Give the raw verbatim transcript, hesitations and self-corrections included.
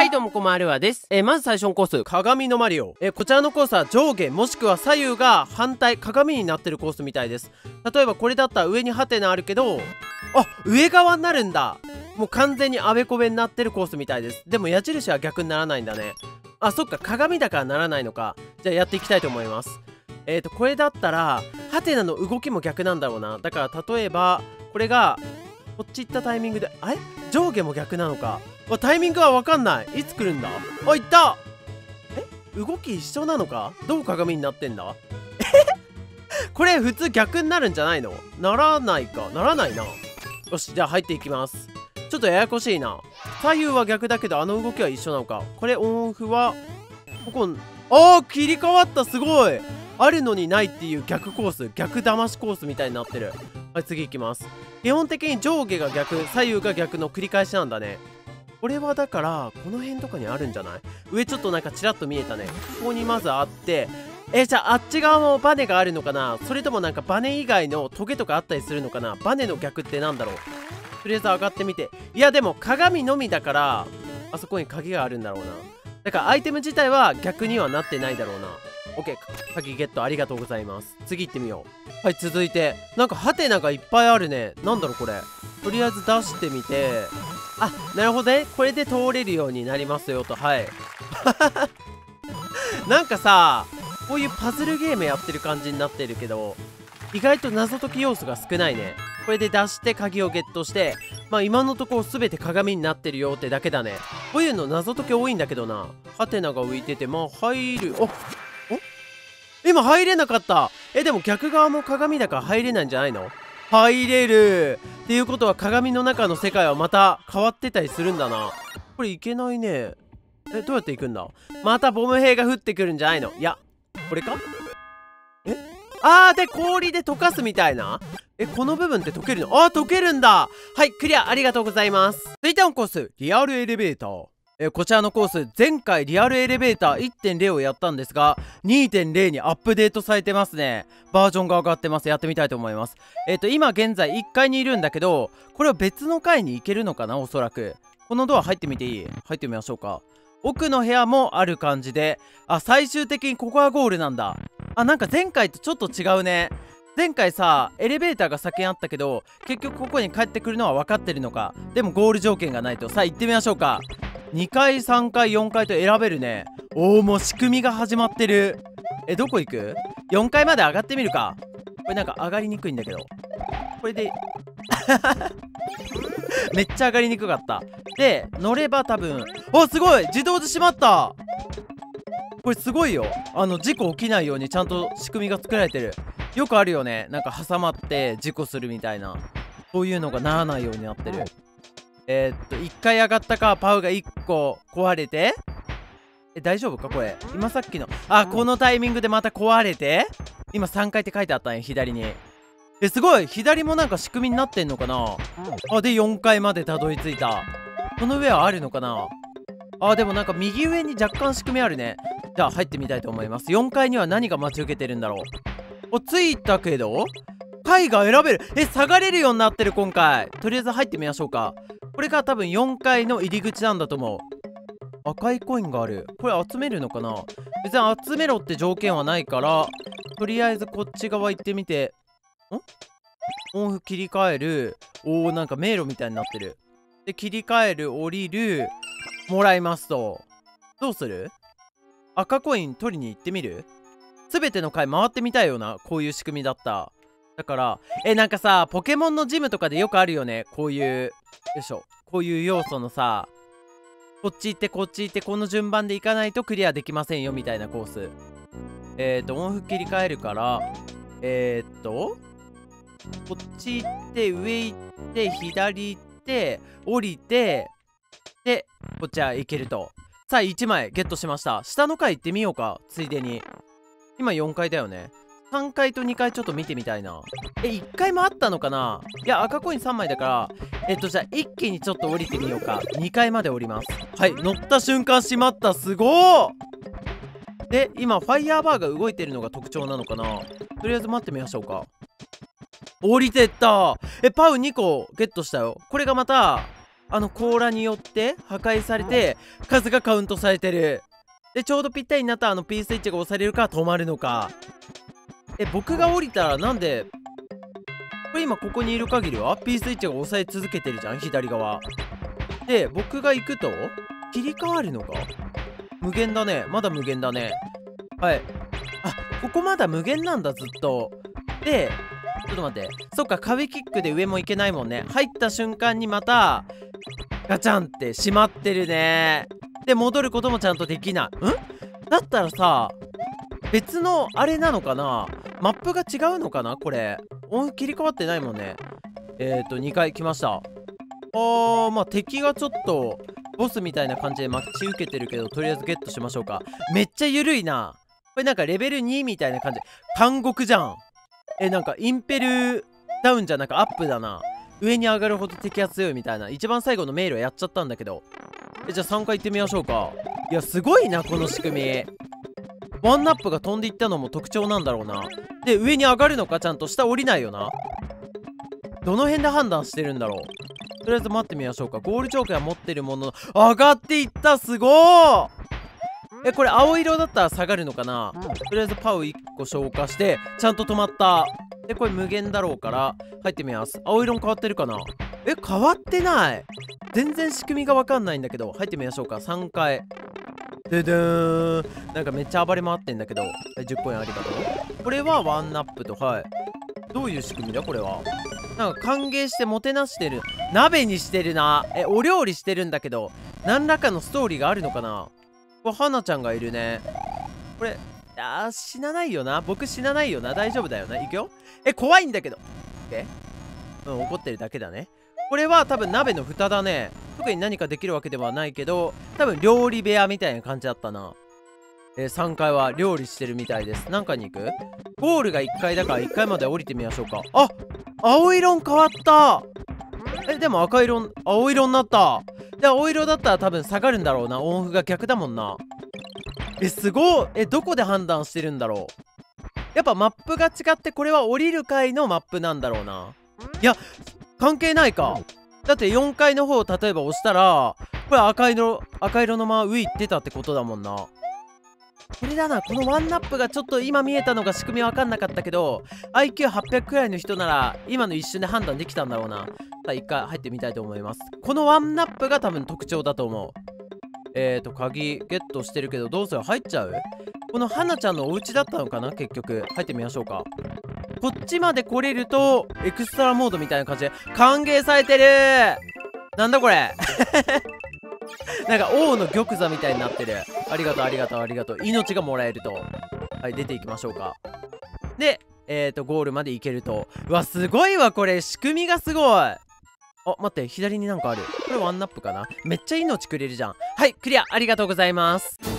はいどうもこんばんは、ルアです。えー、まず最初のコース、鏡のマリオ。えー、こちらのコースは上下もしくは左右が反対、鏡になってるコースみたいです。例えばこれだったら上にハテナあるけど、あ、上側になるんだ。もう完全にあべこべになってるコースみたいです。でも矢印は逆にならないんだね。あ、そっか、鏡だからならないのか。じゃあやっていきたいと思います。えーと、これだったら、ハテナの動きも逆なんだろうな。だから例えば、これが、こっち行ったタイミングで、あれ上下も逆なのか。タイミングは分かんない。いつ来るんだ。あ、行った。え、動き一緒なのか。どう鏡になってんだ。えこれ普通逆になるんじゃないの。ならないか。ならないな。よし、じゃあ入っていきます。ちょっとややこしいな。左右は逆だけどあの動きは一緒なのか。これオンオフはここ、あー切り替わった。すごい。あるのにないっていう逆コース、逆騙しコースみたいになってる。はい、次行きます。基本的に上下が逆、左右が逆の繰り返しなんだね。これはだからこの辺とかにあるんじゃない。上ちょっとなんかちらっと見えたね。ここにまずあって、えじゃああっち側もバネがあるのかな。それともなんかバネ以外のトゲとかあったりするのかな。バネの逆ってなんだろう。とりあえず上がってみて。いやでも鏡のみだからあそこに鍵があるんだろうな。だからアイテム自体は逆にはなってないだろうな。 OK、 鍵ゲットありがとうございます。次行ってみよう。はい、続いてなんかハテナがいっぱいあるね。なんだろうこれ。とりあえず出してみて、あ、なるほどね。これで通れるようになりますよと。はいなんかさ、こういうパズルゲームやってる感じになってるけど、意外と謎解き要素が少ないね。これで出して鍵をゲットして、まあ今のところ全て鏡になってるよってだけだね。こういうの謎解き多いんだけどな。ハテナが浮いてて、まあ入る。おお今入れなかった。え、でも逆側も鏡だから入れないんじゃないの。入れるっていうことは鏡の中の世界はまた変わってたりするんだな。これいけないね。え、どうやって行くんだ。またボム兵が降ってくるんじゃないの。いやこれか。えあーで氷で溶かすみたいな。えこの部分って溶けるの。あー溶けるんだ。はい、クリアありがとうございます。続いてのコース、リアルエレベーター。えこちらのコース、前回リアルエレベーター いってんゼロ をやったんですが にてんゼロ にアップデートされてますね。バージョンが上がってます。やってみたいと思います。えっと今現在いっかいにいるんだけど、これは別の階に行けるのかな。おそらくこのドア入ってみていい。入ってみましょうか。奥の部屋もある感じで、あ、最終的にここがゴールなんだ。あ、なんか前回とちょっと違うね。前回さエレベーターが先にあったけど結局ここに帰ってくるのは分かってるのか。でもゴール条件がないと。さあ行ってみましょうか。にかいさんかいよんかいと選べるね。おお、もう仕組みが始まってる。えどこ行く。よんかいまで上がってみるか。これなんか上がりにくいんだけど、これでめっちゃ上がりにくかった。で乗れば多分、おすごい自動で閉まった。これすごいよ。あの事故起きないようにちゃんと仕組みが作られてる。よくあるよね、なんか挟まって事故するみたいな。そういうのがならないようになってる。えー、っといっかい上がったかパウがいっこ壊れて、え大丈夫かこれ。今さっきのあこのタイミングでまた壊れて、今さんかいって書いてあったんや左に。えすごい、左もなんか仕組みになってんのかな。あでよんかいまでたどり着いた。この上はあるのかな。あでもなんか右上に若干仕組みあるね。じゃあ入ってみたいと思います。よんかいには何が待ち受けてるんだろう。お着いたけど階が選べる。え下がれるようになってる今回。とりあえず入ってみましょうか。これが多分よんかいの入り口なんだと思う。赤いコインがある。これ集めるのかな。別に集めろって条件はないから、とりあえずこっち側行ってみて。んオンフ切り替える。おーなんか迷路みたいになってる。で切り替える、降りる、もらいますと。どうする。赤コイン取りに行ってみる。全ての回回ってみたいよな。こういう仕組みだった。だからえなんかさポケモンのジムとかでよくあるよね。こういうよいしょこういう要素のさ、こっち行ってこっち行ってこの順番で行かないとクリアできませんよみたいなコース。えっとオンフ切り替えるからえー、っとこっち行って上行って左行って降りて、でこっちは行けると。さあいちまいゲットしました。下の階行ってみようかついでに。今よんかいだよね。さんかいとにかいちょっと見てみたいな。えいっかいもあったのかな。いや赤コインさんまいだからえっとじゃあ一気にちょっと降りてみようか。にかいまで降ります。はい乗った瞬間閉まった。すごー。で今ファイヤーバーが動いてるのが特徴なのかな。とりあえず待ってみましょうか。降りてった。えパウにこゲットしたよ。これがまたあの甲羅によって破壊されて数がカウントされてる。でちょうどぴったりになったらあの P スイッチが押されるから止まるのか。え僕が降りたらなんでこれ今ここにいる限りは P スイッチが押さえ続けてるじゃん、左側で。僕が行くと切り替わるのか。無限だね、まだ無限だね。はい。あ、ここまだ無限なんだ、ずっと。でちょっと待って、そっか、壁キックで上も行けないもんね。入った瞬間にまたガチャンって閉まってるね。で戻ることもちゃんとできない。んだったらさ、別のあれなのかな、マップが違うのかな。これ音切り替わってないもんね。えーとにかい来ました。あー、まあ敵がちょっとボスみたいな感じで待ち受けてるけど、とりあえずゲットしましょうか。めっちゃ緩いなこれ。なんかレベルにみたいな感じ。監獄じゃん。えなんかインペルダウンじゃなくアップだな。上に上がるほど敵が強いみたいな。一番最後の迷路やっちゃったんだけど。えじゃあさんかい行ってみましょうか。いやすごいなこの仕組み。ワンナップが飛んでいったのも特徴なんだろうな。で上に上がるのか、ちゃんと下降りないよな。どの辺で判断してるんだろう。とりあえず待ってみましょうか。ゴールチョークが持ってるもの上がっていった。すごー。えこれ青色だったら下がるのかな。とりあえずパウいっこ消化してちゃんと止まった。でこれ無限だろうから入ってみます。青色も変わってるかな。え変わってない。全然仕組みが分かんないんだけど、入ってみましょうか。さんかいででーん。なんかめっちゃ暴れ回ってんだけど、はい、じゅっコインありがとう。これはワンナップと、はい、どういう仕組みだこれは。なんか歓迎してもてなしてる、鍋にしてるな。えお料理してるんだけど、何らかのストーリーがあるのかな。これ花ちゃんがいるね。これあー死なないよな。僕死なないよな。大丈夫だよな。いくよ。え怖いんだけど。えうん怒ってるだけだね。これは多分鍋の蓋だね。特に何かできるわけではないけど、多分料理部屋みたいな感じだったな。えー、さんかいは料理してるみたいです。何階に行く。ゴールがいっかいだからいっかいまで降りてみましょうか。あ青色変わった。えでも赤色青色になった。で青色だったら多分下がるんだろうな。音符が逆だもんな。えすごい。えどこで判断してるんだろう。やっぱマップが違って、これは降りる階のマップなんだろうな。いや関係ないか。だってよんかいの方を例えば押したら、これ赤色赤色のまま上行ってたってことだもんな。これだな。このワンナップがちょっと今見えたのが仕組み分かんなかったけど、 アイキューはっぴゃく くらいの人なら今の一瞬で判断できたんだろうな。さあ一回入ってみたいと思います。このワンナップが多分特徴だと思う。えーと鍵ゲットしてるけどどうする。入っちゃう。この花ちゃんのお家だったのかな。結局入ってみましょうか。こっちまで来れるとエクストラモードみたいな感じで歓迎されてる。なんだこれなんか王の玉座みたいになってる。ありがとうありがとうありがとう。命がもらえると。はい出ていきましょうか。でえーとゴールまで行けると。うわすごいわこれ。仕組みがすごい。あ待って左になんかある。これワンナップかな。めっちゃ命くれるじゃん。はいクリアありがとうございます。